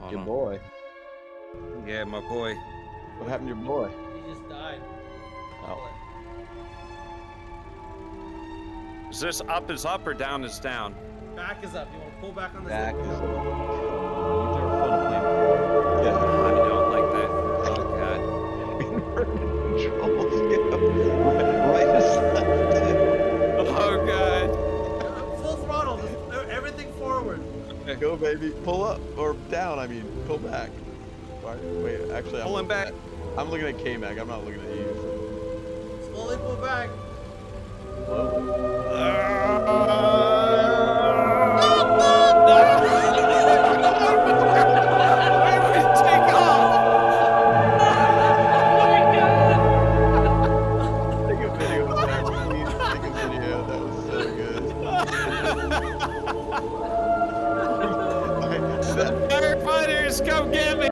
Hold Your on. boy. Yeah, my boy. What happened to your boy? He just died. Oh. Is this up is up or down is down? Back is up. You want to pull back on this? Back is thing? up. You've never flown a plane before. Yeah. I don't like that. Oh god. Right as Oh god. Full throttle. Just everything forward. Go, baby. Pull up. Or down, I mean. Pull back. Wait, actually, I'm Pulling back. I'm looking at K-Mag. I'm not looking at you. Slowly pull back. Take off! Take a video of that, please. Take a video. That was so good. Firefighters, come get